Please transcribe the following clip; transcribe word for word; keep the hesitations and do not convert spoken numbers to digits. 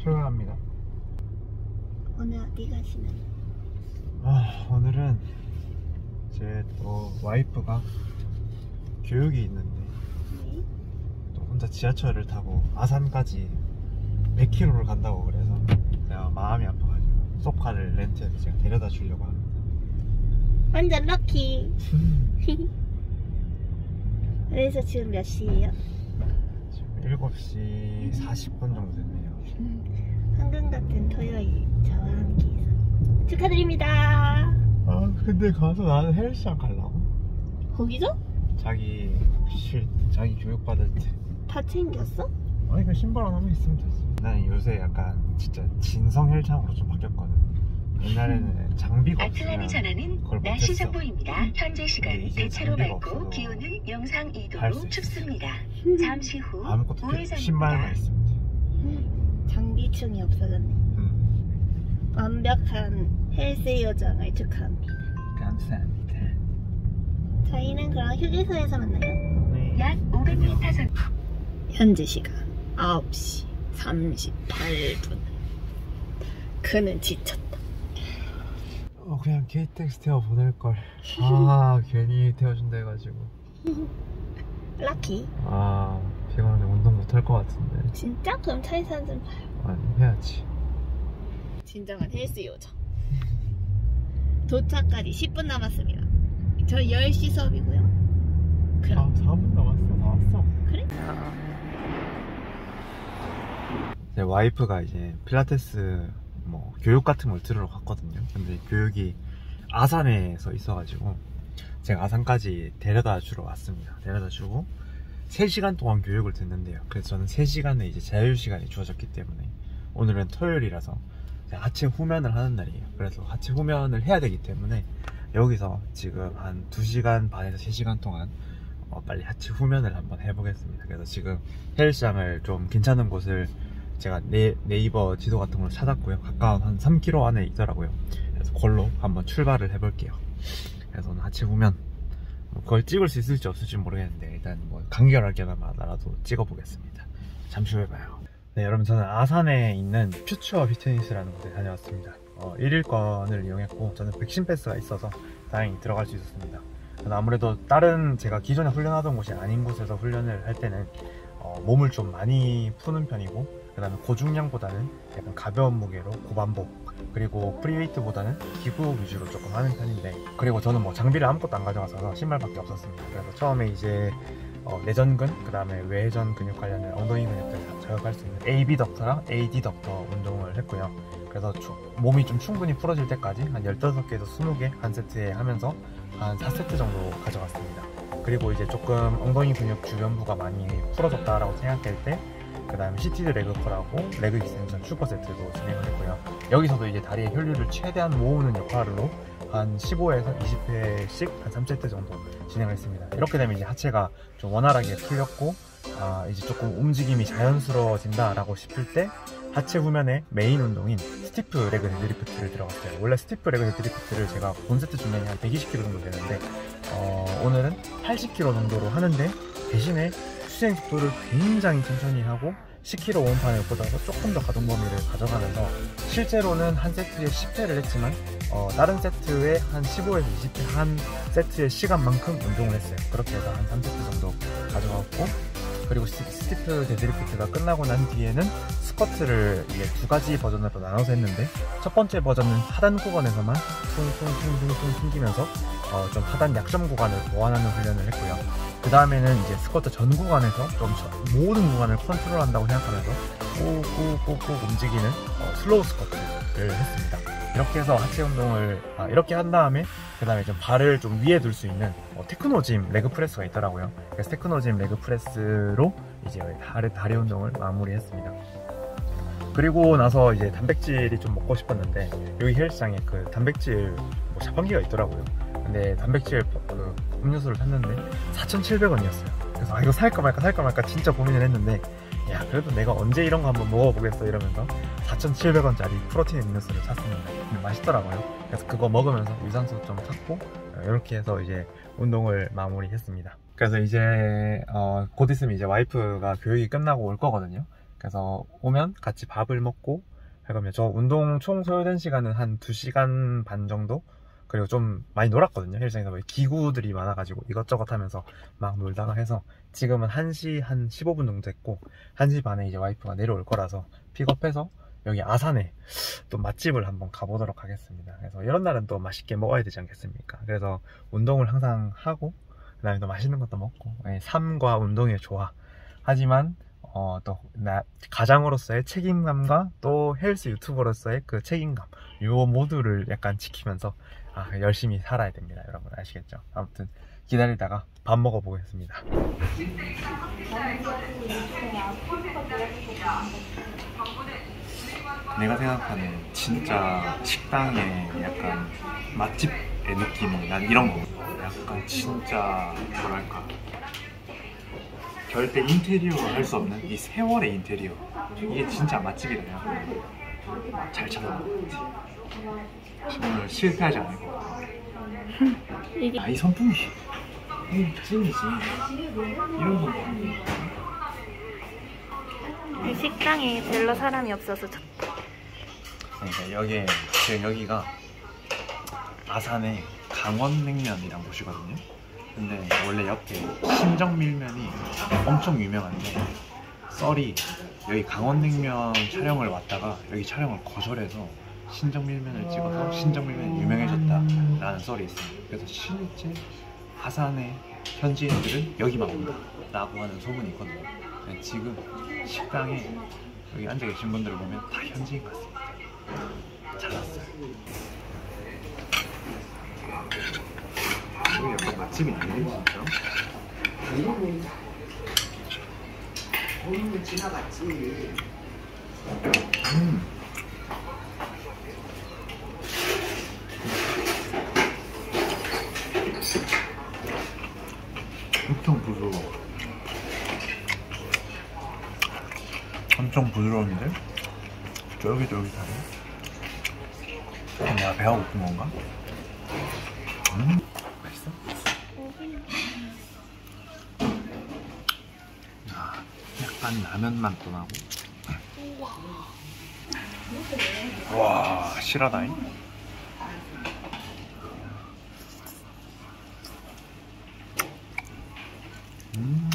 출발합니다. 오늘 어디 가시나요? 아, 오늘은 제 또 와이프가 교육이 있는데 네. 또 혼자 지하철을 타고 아산까지 백 킬로미터를 간다고 그래서 제가 마음이 아파가지고 쏘카를 렌트해서 제가 데려다 주려고 합니다. 완전 럭키. 그래서 지금 몇 시예요? 지금 일곱 시 사십 분 정도 됐네요. 황금 같은 토요일 저와 함께해서 축하드립니다. 아, 근데 가서 나는 헬스장 가려고. 거기서? 자기 쉴, 자기 교육 받을 때. 다 챙겼어? 아니, 그 신발 하나만 있으면 됐어. 나는 요새 약간 진짜 진성 헬창으로 좀 바뀌었거든. 옛날에는 장비가 없으면 아틀란이 전하는 그걸 날씨 못했어. 정보입니다. 현재 시간 근데 이제 대체로 장비가 맑고 없어서 기온은 영상 이 할수 도로 있어. 춥습니다. 잠시 후 아무것도 필요 없어. 신발만 우회전입니다. 있으면 돼. 장비충이 없어졌네. 음. 완벽한 헬스 요정을 축하합니다. 감사합니다. 저희는 그럼 휴게소에서 만나요. 네. 약 오백 미터 선 현재 시간 아홉 시 삼십팔 분. 그는 지쳤다. 어, 그냥 케이티엑스 태워 보낼걸. 아, 괜히 태워준다 해가지고. 럭키. 아, 피곤한데 운동 못할 것 같은데. 진짜? 그럼 차에서 한잔 봐요. 아니, 해야지. 진정한 헬스 요정. 도착까지 십 분 남았습니다. 저 열 시 수업이고요. 아, 그럼 사 분 남았어. 나왔어. 그래? 제 와이프가 이제 필라테스 뭐 교육 같은 걸 들으러 갔거든요. 근데 교육이 아산에서 있어가지고 제가 아산까지 데려다 주러 왔습니다. 데려다 주고 세 시간 동안 교육을 듣는데요. 그래서 저는 세 시간의 이제 자유 시간이 주어졌기 때문에 오늘은 토요일이라서 하체 후면을 하는 날이에요. 그래서 하체 후면을 해야 되기 때문에 여기서 지금 한 두 시간 반에서 세 시간 동안 어, 빨리 하체 후면을 한번 해보겠습니다. 그래서 지금 헬스장을 좀 괜찮은 곳을 제가 네, 네이버 지도 같은 걸 찾았고요. 가까운 한 삼 킬로미터 안에 있더라고요. 그래서 그걸로 한번 출발을 해볼게요. 그래서 오늘 하체 후면 뭐 그걸 찍을 수 있을지 없을지 모르겠는데 일단 뭐 간결하게나마라도 찍어보겠습니다. 잠시 후에 봐요. 네, 여러분, 저는 아산에 있는 퓨처 피트니스라는 곳에 다녀왔습니다. 어, 일 일권을 이용했고 저는 백신 패스가 있어서 다행히 들어갈 수 있었습니다. 아무래도 다른 제가 기존에 훈련하던 곳이 아닌 곳에서 훈련을 할 때는 어, 몸을 좀 많이 푸는 편이고 그 다음에 고중량보다는 약간 가벼운 무게로 고반복, 그리고 프리웨이트보다는 기구 위주로 조금 하는 편인데, 그리고 저는 뭐 장비를 아무것도 안 가져가서 신발밖에 없었습니다. 그래서 처음에 이제 어, 내전근, 그 다음에 외전 근육 관련된 엉덩이 근육들 다 자극할 수 있는 에이비덕터랑 에이디덕터 운동을 했고요. 그래서 주, 몸이 좀 충분히 풀어질 때까지 한 열다섯 개에서 스무 개 한 세트에 하면서 한 사 세트 정도 가져갔습니다. 그리고 이제 조금 엉덩이 근육 주변부가 많이 풀어졌다라고 생각할 때 그 다음에 시티드 레그컬하고 레그 익스텐션 슈퍼 세트도 진행을 했고요. 여기서도 이제 다리의 혈류를 최대한 모으는 역할로 한 십오 회에서 이십 회씩 한 삼 세트 정도 진행을 했습니다. 이렇게 되면 이제 하체가 좀 원활하게 풀렸고 아, 이제 조금 움직임이 자연스러워진다 라고 싶을 때 하체 후면의 메인 운동인 스티프 레그 데드리프트를 들어갔어요. 원래 스티프 레그 데드리프트를 제가 본 세트 중에 한 백이십 킬로그램 정도 되는데 어, 오늘은 팔십 킬로그램 정도로 하는데 대신에 수행 속도를 굉장히 천천히 하고 십 킬로그램 원판보다도 조금 더 가동 범위를 가져가면서 실제로는 한 세트에 십 회를 했지만 어, 다른 세트에 한 십오 회에서 이십 회 한 세트의 시간만큼 운동을 했어요. 그렇게 해서 한 삼 세트 정도 가져갔고, 그리고 스티프 데드리프트가 끝나고 난 뒤에는 스쿼트를 이게 두 가지 버전으로 나눠서 했는데 첫 번째 버전은 하단 구간에서만 퉁퉁퉁퉁퉁 튕기면서 어, 좀 하단 약점 구간을 보완하는 훈련을 했고요. 그 다음에는 이제 스쿼트 전 구간에서 좀 모든 구간을 컨트롤한다고 생각하면서 꾹꾹꾹꾹 움직이는 어, 슬로우 스쿼트를 했습니다. 이렇게 해서 하체 운동을 아, 이렇게 한 다음에 그 다음에 좀 발을 좀 위에 둘 수 있는 어, 테크노짐 레그 프레스가 있더라고요. 그래서 테크노짐 레그 프레스로 이제 다리, 다리 운동을 마무리했습니다. 그리고 나서 이제 단백질이 좀 먹고 싶었는데 여기 헬스장에 그 단백질 뭐 자판기가 있더라고요. 근데 단백질 그 음료수를 샀는데 사천칠백 원이었어요. 그래서 아, 이거 살까 말까 살까 말까 진짜 고민을 했는데 야, 그래도 내가 언제 이런 거 한번 먹어보겠어 이러면서 사천칠백 원짜리 프로틴 음료수를 샀습니다. 근데 맛있더라고요. 그래서 그거 먹으면서 유산소 좀 찾고 이렇게 해서 이제 운동을 마무리했습니다. 그래서 이제 어, 곧 있으면 이제 와이프가 교육이 끝나고 올 거거든요. 그래서 오면 같이 밥을 먹고 그러면 저 운동 총 소요된 시간은 한 두 시간 반 정도. 그리고 좀 많이 놀았거든요. 헬스장에서 기구들이 많아가지고 이것저것 하면서 막 놀다가 해서 지금은 한 시 한 십오 분 정도 됐고 한 시 반에 이제 와이프가 내려올 거라서 픽업해서 여기 아산에 또 맛집을 한번 가보도록 하겠습니다. 그래서 이런 날은 또 맛있게 먹어야 되지 않겠습니까? 그래서 운동을 항상 하고 그 다음에 또 맛있는 것도 먹고 삶과 운동의 조화. 하지만 어, 또 나 가장으로서의 책임감과 또 헬스 유튜버로서의 그 책임감 요 모두를 약간 지키면서 아, 열심히 살아야 됩니다. 여러분 아시겠죠? 아무튼 기다리다가 밥 먹어 보겠습니다. 내가 생각하는 진짜 식당의 약간 맛집의 느낌은 난 이런 거. 약간 진짜 뭐랄까 절대 인테리어로 할 수 없는 이 세월의 인테리어. 이게 진짜 맛집이다. 내가 잘 찾아봤지. 오늘 실패하지 않을 것 같아. 이게 아, 이 선풍기 이 찐이지. 이런 건 이 식당에 별로 사람이 없어서 좋다. 그러니까 여기에 지금 여기가 아산의 강원냉면이란 곳이거든요. 근데 원래 옆에 신정밀면이 엄청 유명한데 썰이 여기 강원냉면 촬영을 왔다가 여기 촬영을 거절해서 신정밀면을 찍어서 신정밀면이 유명해졌다라는 썰이 있습니다. 그래서 실제 아산의 현지인들은 여기만 온다 라고 하는 소문이 있거든요. 지금 식당에 여기 앉아 계신 분들을 보면 다 현지인 같습니다. 잘 왔어요. 여기 약간 맛집이 있네 진짜. 오늘 지나갔지. 음. 엄청 부드러워. 엄청 부드러운데 쫄깃쫄깃하네. 그럼 내가 배가 고픈 건가? 음, 맛있어? 아, 약간 라면 맛도 나고. 와, 실하다잉. 음.